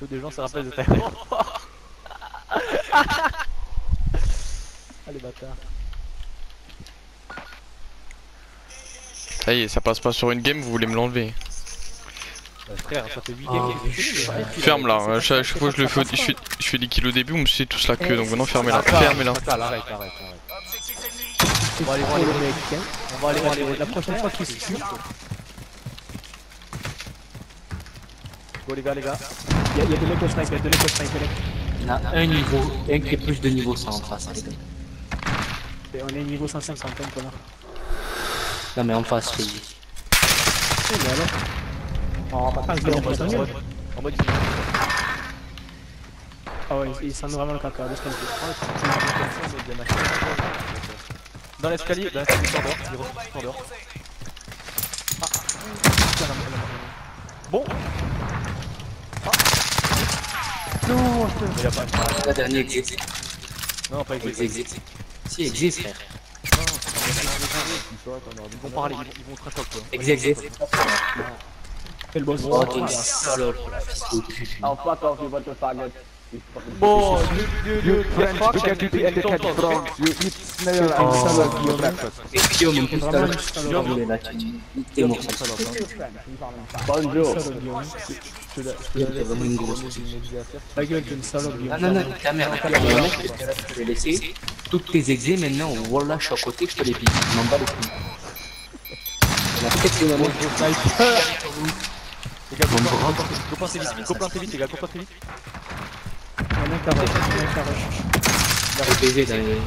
peu de gens se rappellent de ta Allez bâtard. Ça y est, ça passe pas sur une game, vous voulez me l'enlever. Frère, ça fait 8 games Ferme là, chaque fois que je fais des kills au début, on me suit tous la queue, donc maintenant fermez-la. Fermez-la. Arrête. On va aller voir les mecs. On va aller voir les la prochaine fois qu'ils se tuent. Go les gars. Il y a des mecs au sniper, les mecs. Il y en a un qui est plus de niveau 100 en face, les gars. Et on est niveau 150 là. Non mais en face, je te dis. Mais alors en mode ah ouais, ils sentent vraiment le caca, laisse tomber. Dans l'escalier, il sort dehors, il ressort dehors. Bon. Non, il a pas. La dernière exit. Non, pas exit. Si, exit, frère. Ils vont parler, ils vont trash talk quoi. Exit. Fais le boss. Oh, t'es une salope. Oh, fuck off, you want to faggot. Bon, You French, look at you the educated bronx. You eat snail and salad for your breakfast. Et Guillaume, en plus, tout à l'heure, tu voulais là, t'es mort. Bonjour. T'es vraiment une grosse. ta gueule, t'es une salope. Non, ta mère, je vais laisser toutes tes exés maintenant. Wallah, je suis à côté, je te les pique. Je m'en bats les couilles. La tête de ma mère. Les gars, go planter vite, les gars, go planter vite. Il y en a un carré. Il va baiser dans les.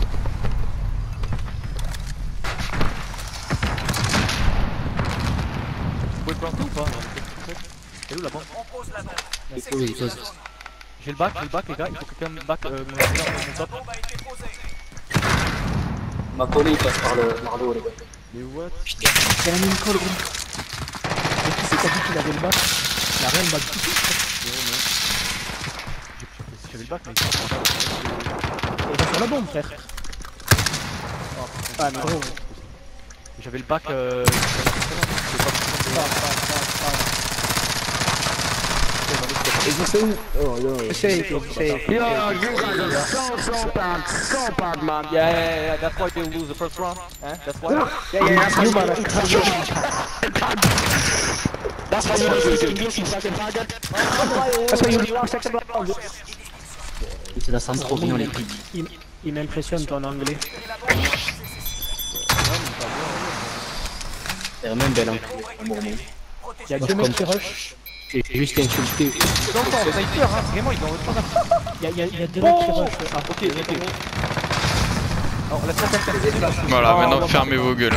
Vous pouvez planter ou pas? Elle est où la bombe? Il pose. J'ai le bac les gars, il faut que quelqu'un me back mon top. Ma collé, il passe par le haut, les gars. Mais what? Putain, il a mis une colle, gros. Et qui c'est qui a dit qu'il avait le bac? Il a rien le bac du tout. J'avais le bac mais il va sur la bombe frère. Ah mais gros. J'avais le bac Shake. Yo, you guys are so bad, man. Yeah. That's why they lose the first round. That's why. Yeah. That's you, man. That's why you lose English, you fucking faggot. That's why you lost second round. Il se la sent trop bien, les pics. Il m'impressionne ton anglais. C'est même belle, hein. Il y a deux mecs qui rush. J'ai juste insulté. Non, sniper, hein, vraiment, ils ont autre chose. Il y a deux mecs qui rush. Ah, ok. Alors, la tête. Voilà, maintenant fermez vos gueules.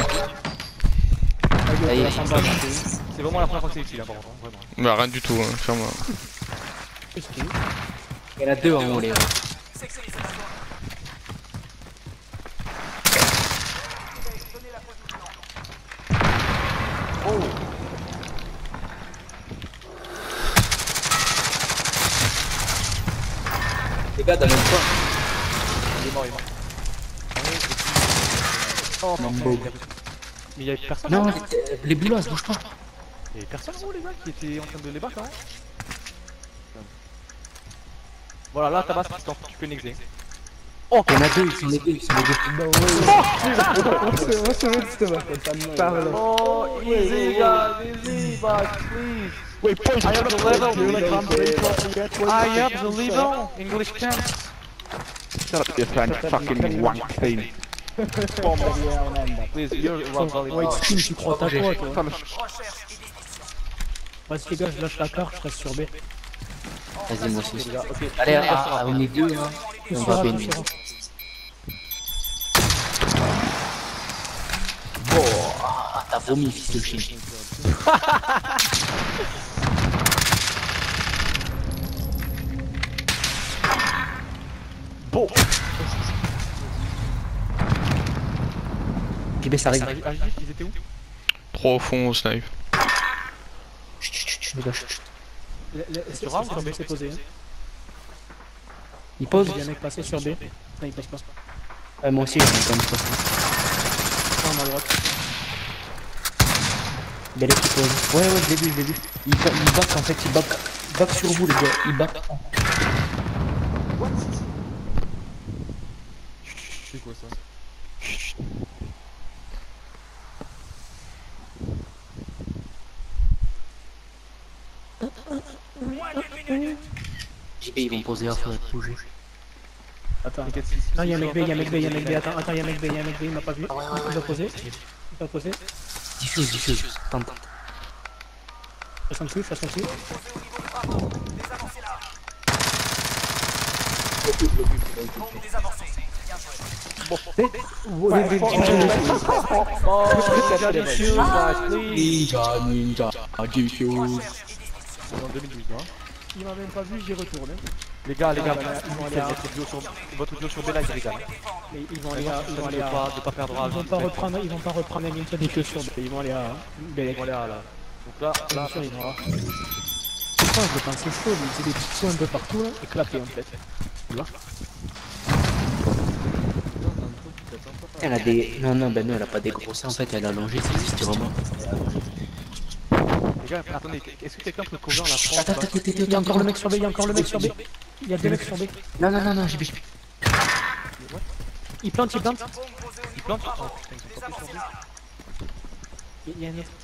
C'est vraiment la première fois que c'est utile, hein, vraiment. Bah rien du tout, ferme-moi. Il y en a deux en haut, les gars. Oh. Les gars, dans le coin. Il est mort. Oh, Mambo. mais il y avait personne. Non, les boulots, bouge pas. Il y avait personne, gros, les gars, qui étaient en train de les battre, hein. Voilà, là, Tabas, tu peux nexer. Oh, il y en a deux, ils sont les deux. Oh, easy, guys, easy, but please. Wait, I have the level. I have the level. English camps. Shut up, you French fucking wank thing. Please, you're wrong. Wait, Steam, tu crois t'as quoi, toi? Vas-y, les gars, je lâche la carte, je reste sur B. Vas-y, moi aussi. Allez, on est deux, hein. On va bénir. Bon, t'as vomi, fils de chien. Bon. JB, ça arrive. Ils étaient où? Trop au fond au snipe. Chut, les gars, chut. Sur A ou sur B? C'est posé. Il pose. Il y a un mec passé sur B. Non, il passe pas. Moi aussi, je suis comme ça. Non, à droite. Belle qui pose. Ouais, je l'ai vu. Il back en fait, il back back sur vous les gars, il back. C'est quoi ça? JB ils vont poser à faudrait bouger. Attends. Non, y'a un mec B, y'a un mec B, y'a un mec B. Attends, y'a un mec B, y'a un mec B, il m'a pas vu. Il va poser. Il va poser. Diffuse. Tente. Façon dessus, façon dessus. Ninja, diffuse. C'est en 2012, hein. Il m'a même pas vu, j'y retourne. Les gars, ils vont aller à- votre duo sur B là, il régale. Mais ils vont aller à. Ils vont aller à. De pas perdre à Ils vont pas reprendre un ninja des sur B. Ils vont aller à. Belek. Ils vont aller à là. Donc là, Bien sûr, ils vont à. Pourquoi je le pensais chaud, mais c'est des petits sauts un peu partout là, éclatés en fait. Tu vois? Elle a des. Non, ben non, elle a pas des gros seins en fait, elle a allongé, c'est juste vraiment. les gars, attendez, est-ce que quelqu'un peut couvrir la France? Attends, Il y a encore le mec sur B, il y a encore le mec sur B. Il y a deux mecs sur B. Non, JB. Il plante. Il plante? Oh putain, ils sont pas plus sur B. Il y a un autre.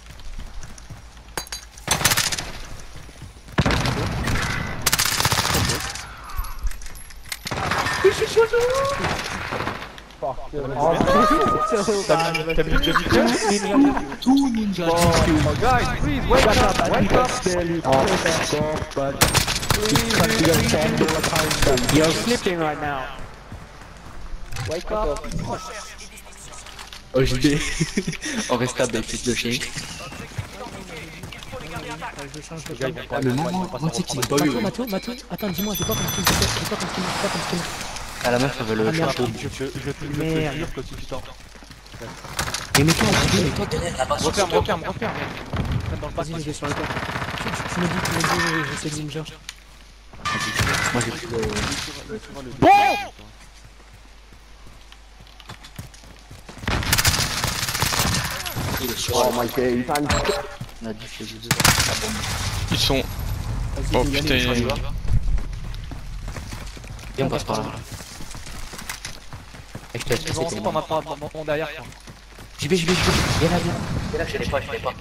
T'as mis le Tout ninja. Oh guys, please, wake up! You're sleeping right now. Wake up! Oh JB. On reste à B, fils de chien. Je change de Les gars, ils camp. vont pas- Mais ils vont moi, pas moi, se tu sais qu'il reprendre. est pas eu. Mathieu, attends, dis-moi, j'ai pas comme skin, j'ai pas comme skin. Ah, la meuf, elle veut le Ah, merde. chapeau. Je te Merde. jure que si tu t'en... Mais mets-toi, JB, mets-toi derrière là-bas. Referme. Mets dans le Vas-y, je vais sur le camp. Tu me dis, je sais ninja. Moi, j'ai pris le. Il est sur. Oh my god, On a diffusé. Ils sont. Vas-y, Oh je vais y putain, aller, je vais y aller. Viens, on passe par là. Je te laisse Ils passer. vont rentrer par mon derrière. Quoi. JB. Viens là. Je l'ai pas.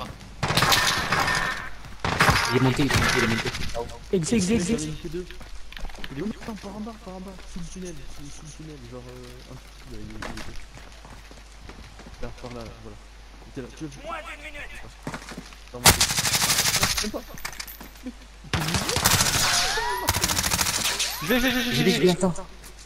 Il est monté. Exé. Il est où? Putain, par en bas, sous le tunnel, genre un petit peu, il est là, par là, voilà. Il était là, tu veux? Moins d'une minute! Non, même pas. JB. JB, attends.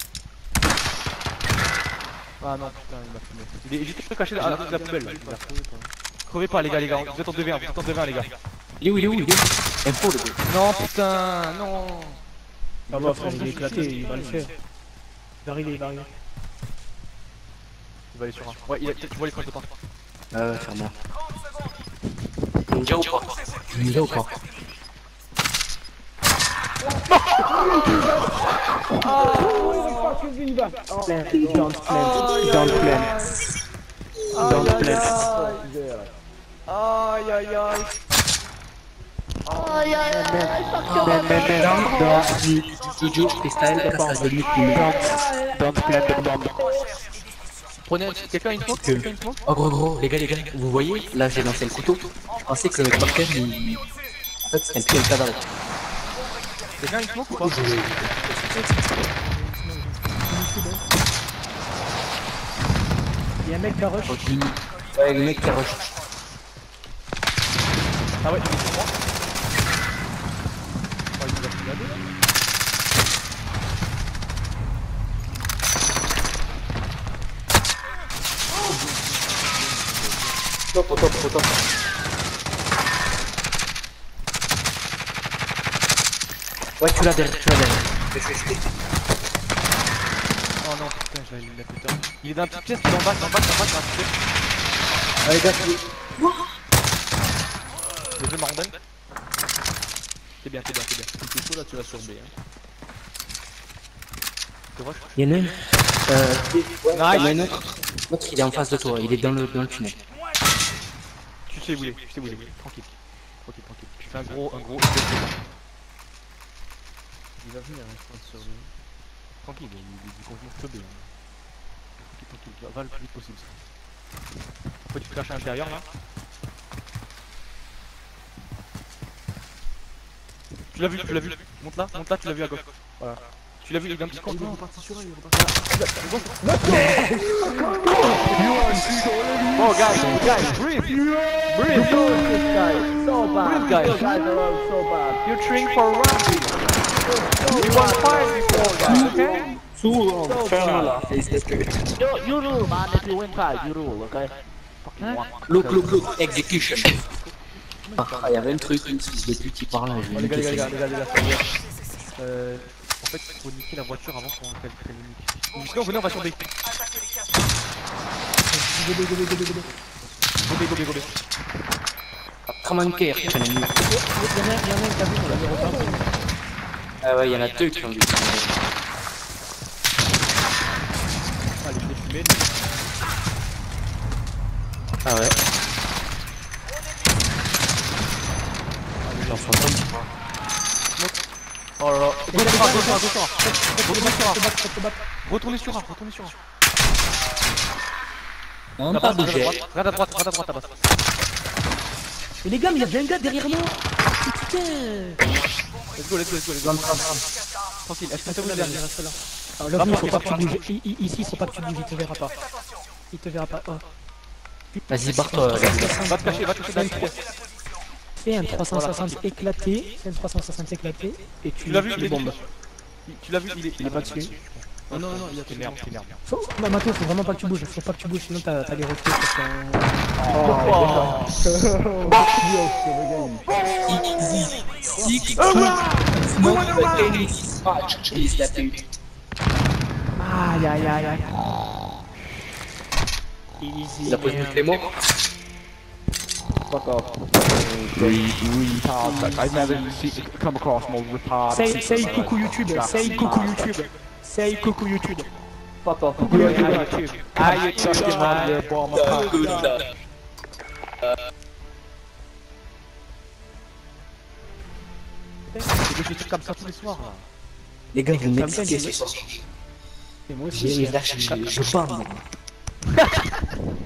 Ah non, putain, il m'a fumé. Il est juste caché à la poubelle. Là. Crevez pas, les gars. Vous êtes en 2v1, les gars. Il est où? Info, le gars. Non, putain, non. Ah bah frère, il est éclaté, il va le faire. Il va arriver. Il va aller sur un. Ouais, tu vois les points de temps. Ferme-la. Ninja ou pas? Don't plan. Aïe aïe aïe. Studio freestyle, face de lui. Don't plan the bomb. Prenez quelqu'un une fois. Oh gros, les gars, vous voyez, là j'ai lancé le couteau. Je pensais que le mec par terre, il... En fait, c'était un pied le cadavre. Quelqu'un une smoke ou pas? Il y a un mec qui a rush. Ouais, le mec qui a rush. Ah ouais, il est sur moi. Oh, il nous a fumé à deux, là. Top. Ouais, tu l'as derrière. Oh non, putain, je l'ai fait peur. Il est dans la petite pièce, il est en bas, dans la petite pièce. Allez, gars, Le jeu m'arrondelle. C'est bien. Si t'es chaud là, tu vas sur B. Hein. C'est vrai. il y en a un. Il y en a un Nice. autre. L'autre, il est en face de toi, il est dans le tunnel. Tu sais où il est. Tranquille. Tu fais un gros. Il va venir, hein, je pense, sur lui. Tranquille, il est convenu de teubé. Tranquille, va le plus vite possible. Faut que tu flashes à l'intérieur là. Tu l'as vu. Monte là, tu l'as vu à gauche. Voilà. Tu l'as vu, il y a un petit Il est compte. reparti sur elle, il est reparti. Oh guys, breathe. Breathe. So bad. Breathe, guys are all so bad. You're training for rugby. You won 5 before, guys, okay? So bad. You rule, man. If you win 5, you rule, okay? Look, execution. Ah, il y avait un truc, une fils de pute qui parle là. Oh, les gars, en fait, il faut niquer la voiture avant qu'on qu'elle le nique. Sinon, venez, on va sur des. Gobé. Comment care, tu en as mis. Il y en a un qui a vu, on l'a mis au repas. Ah ouais, il y en a deux qui ont vu. Allez, je l'ai fumé. Ah ouais. J'en fais pas. Oh là là. Retournez sur A. Non, pas bouger. Regarde à droite, Abbas. Mais les gars, mais il y a déjà un gars derrière moi. Putain. Let's go. Tranquille, est-ce que ça vous Là, dernier? reste là. Alors là, il faut pas que tu bouges. Ici, il faut pas que tu bouges, il te verra pas. Oh. Vas-y, barre-toi. Va te cacher dans la pièce. Fais un 360 éclaté, et tu l'as vu, les bombes. Tu l'as vu, Il est pas dessus. Oh non, il a T'es merde. Non, Mato, faut vraiment pas que tu bouges, sinon t'as les reflets sur ton... Easy. Six. Smoke the enemy spot. Please, la pute. Aïe. Easy. Il a posé les mots. Fuck off. Retard. I've never come across more retard. Say coucou YouTube. Fuck off. Coucou YouTube. YouTube, man. You're a bomb. Good. Je fais des trucs comme ça tous les soirs là. Les gars, vous m'expliquez ce soir. Et moi aussi. Je bande.